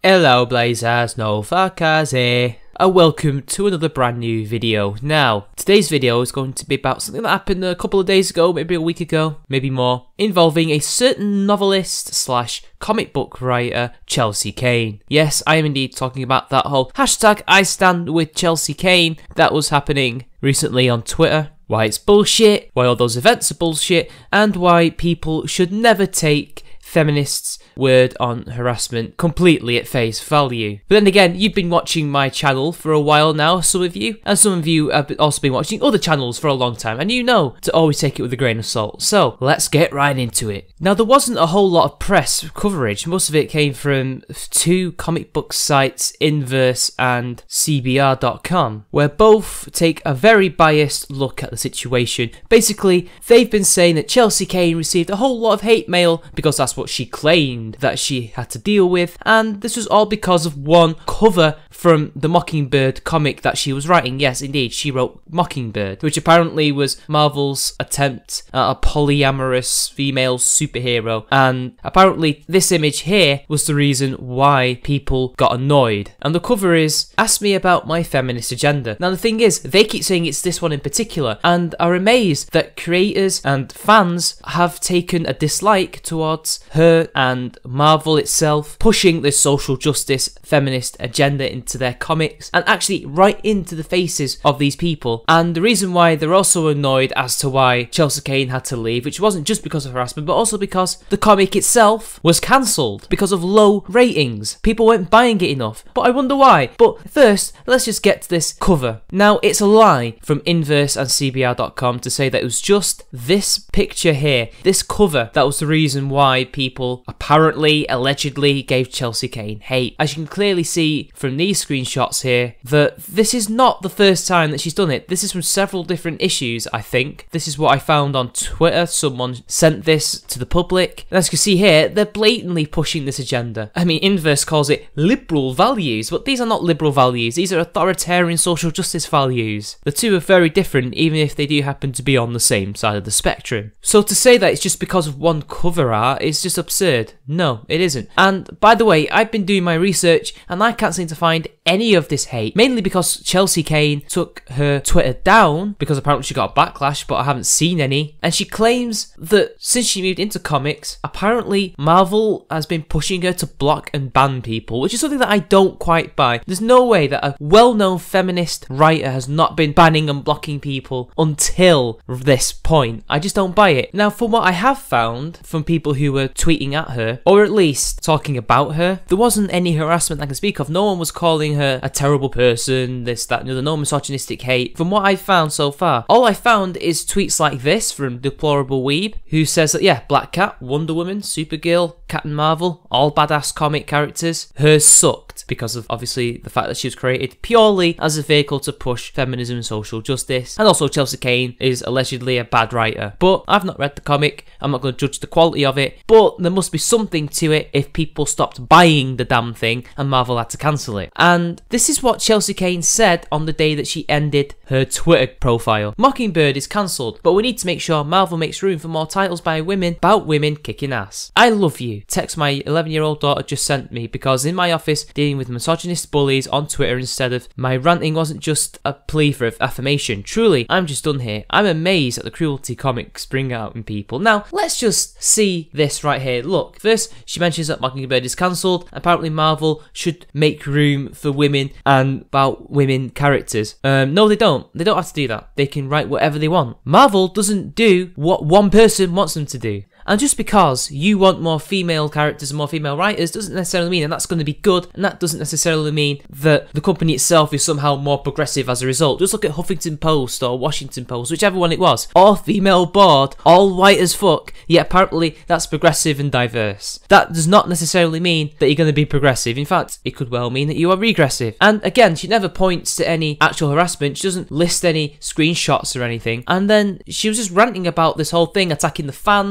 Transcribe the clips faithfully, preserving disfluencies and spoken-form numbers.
Hello Blazers, no fuckers here, and welcome to another brand new video. Now, today's video is going to be about something that happened a couple of days ago, maybe a week ago, maybe more, involving a certain novelist slash comic book writer, Chelsea Cain. Yes, I am indeed talking about that whole hashtag I stand with Chelsea Cain that was happening recently on Twitter. Why it's bullshit, why all those events are bullshit, and why people should never take feminists' word on harassment completely at face value. But then again, you've been watching my channel for a while now, some of you, and some of you have also been watching other channels for a long time, and you know to always take it with a grain of salt. So, let's get right into it. Now, there wasn't a whole lot of press coverage. Most of it came from two comic book sites, Inverse and C B R dot com, where both take a very biased look at the situation. Basically, they've been saying that Chelsea Cain received a whole lot of hate mail because that's what she claimed that she had to deal with, and this was all because of one cover from the Mockingbird comic that she was writing. Yes, indeed, she wrote Mockingbird, which apparently was Marvel's attempt at a polyamorous female superhero, and apparently this image here was the reason why people got annoyed. And the cover is, "Ask me about my feminist agenda." Now the thing is, they keep saying it's this one in particular, and are amazed that creators and fans have taken a dislike towards her and Marvel itself pushing this social justice feminist agenda into their comics, and actually right into the faces of these people. And the reason why they're also annoyed as to why Chelsea Cain had to leave, which wasn't just because of harassment, but also because the comic itself was cancelled because of low ratings. People weren't buying it enough, but I wonder why. But first, let's just get to this cover. Now, it's a lie from Inverse and C B R dot com to say that it was just this picture here, this cover, that was the reason why people apparently, allegedly gave Chelsea Cain hate. As you can clearly see from these screenshots here, that this is not the first time that she's done it. This is from several different issues, I think. This is what I found on Twitter. Someone sent this to the public. And as you can see here, they're blatantly pushing this agenda. I mean, Inverse calls it liberal values, but these are not liberal values. These are authoritarian social justice values. The two are very different, even if they do happen to be on the same side of the spectrum. So to say that it's just because of one cover art is just absurd. No, it isn't. And by the way, I've been doing my research and I can't seem to find any of this hate, mainly because Chelsea Cain took her Twitter down because apparently she got a backlash, but I haven't seen any. And she claims that since she moved into comics, apparently Marvel has been pushing her to block and ban people, which is something that I don't quite buy. There's no way that a well-known feminist writer has not been banning and blocking people until this point. I just don't buy it. Now, from what I have found from people who were tweeting at her, or at least talking about her, there wasn't any harassment I can speak of. No one was calling her a terrible person, this, that, and the other, no misogynistic hate. From what I've found so far, all I found is tweets like this from Deplorable Weeb, who says that, yeah, Black Cat, Wonder Woman, Supergirl, Captain Marvel, all badass comic characters, hers sucked because of obviously the fact that she was created purely as a vehicle to push feminism and social justice. And also Chelsea Cain is allegedly a bad writer. But I've not read the comic, I'm not going to judge the quality of it, but there must be something to it if people stopped buying the damn thing and Marvel had to cancel it. And this is what Chelsea Cain said on the day that she ended her Twitter profile. Mockingbird is cancelled, but we need to make sure Marvel makes room for more titles by women about women kicking ass. I love you. Text my eleven year old daughter just sent me because in my office dealing with misogynist bullies on Twitter instead of my ranting wasn't just a plea for affirmation. Truly, I'm just done here. I'm amazed at the cruelty comics bring out in people. Now, let's just see this right here. Look, first she mentions that Mockingbird is cancelled. Apparently Marvel should make room for women and about women characters. Um, no, they don't. They don't have to do that. They can write whatever they want. Marvel doesn't do what one person wants them to do. And just because you want more female characters and more female writers doesn't necessarily mean, and that's going to be good, and that doesn't necessarily mean that the company itself is somehow more progressive as a result. Just look at Huffington Post or Washington Post, whichever one it was. All female board, all white as fuck, yet apparently that's progressive and diverse. That does not necessarily mean that you're going to be progressive. In fact, it could well mean that you are regressive. And again, she never points to any actual harassment. She doesn't list any screenshots or anything. And then she was just ranting about this whole thing, attacking the fans, attacking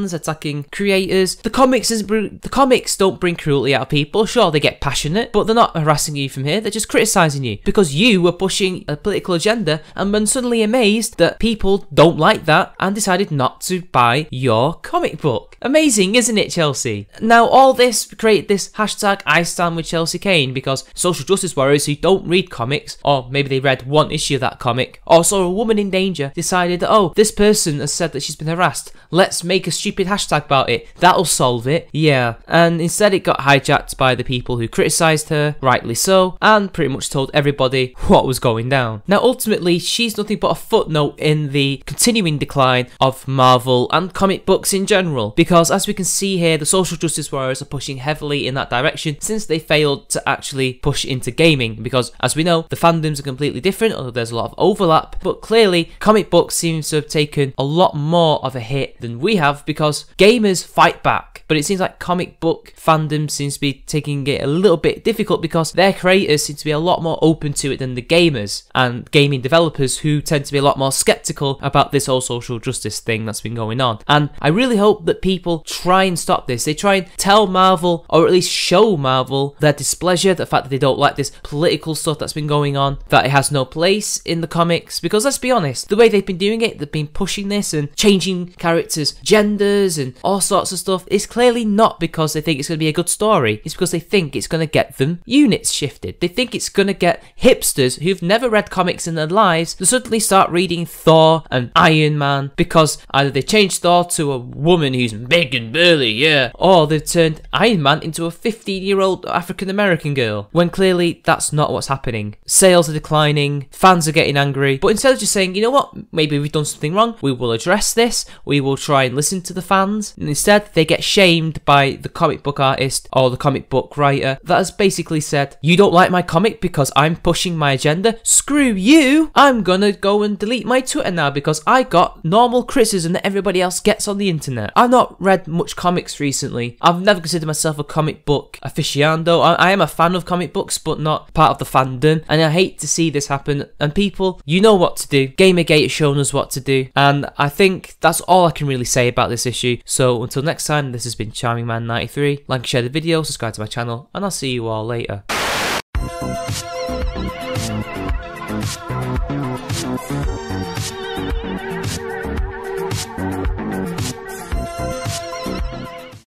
attacking creators. The comics is the comics don't bring cruelty out of people. Sure, they get passionate, but they're not harassing you from here. They're just criticizing you because you were pushing a political agenda and been suddenly amazed that people don't like that and decided not to buy your comic book. Amazing, isn't it, Chelsea? Now, all this created this hashtag I stand with Chelsea Cain because social justice warriors who don't read comics, or maybe they read one issue of that comic, or saw a woman in danger, decided that, oh, this person has said that she's been harassed. Let's make a stupid hashtag about it. That'll solve it. Yeah. And instead it got hijacked by the people who criticised her, rightly so, and pretty much told everybody what was going down. Now, ultimately, she's nothing but a footnote in the continuing decline of Marvel and comic books in general, because as we can see here, the social justice warriors are pushing heavily in that direction since they failed to actually push into gaming, because as we know, the fandoms are completely different, although there's a lot of overlap, but clearly comic books seems to have taken a lot more of a hit than we have because gamers fight back. But it seems like comic book fandom seems to be taking it a little bit difficult because their creators seem to be a lot more open to it than the gamers and gaming developers, who tend to be a lot more skeptical about this whole social justice thing that's been going on. And I really hope that people try and stop this. They try and tell Marvel, or at least show Marvel, their displeasure, the fact that they don't like this political stuff that's been going on, that it has no place in the comics. Because let's be honest, the way they've been doing it, they've been pushing this and changing characters' genders and all sorts of stuff, it's clearly not because they think it's going to be a good story. It's because they think it's going to get them units shifted. They think it's going to get hipsters who've never read comics in their lives to suddenly start reading Thor and Iron Man because either they changed Thor to a woman who's big and burly, yeah, or they've turned Iron Man into a fifteen year old African American girl, when clearly that's not what's happening. Sales are declining, fans are getting angry, but instead of just saying, you know what, maybe we've done something wrong, we will address this, we will try and listen to the fans, and instead they get shamed by the comic book artist or the comic book writer that has basically said, you don't like my comic because I'm pushing my agenda? Screw you! I'm gonna go and delete my Twitter now because I got normal criticism that everybody else gets on the internet. I've not read much comics recently. I've never considered myself a comic book aficionado. I, I am a fan of comic books, but not part of the fandom, and I hate to see this happen. And people, you know what to do. Gamergate has shown us what to do, and I think that's all I can really say about this issue. So until next time, this has been Charming Man ninety-three. Like and share the video, subscribe to my channel, and I'll see you all later. We'll be right back.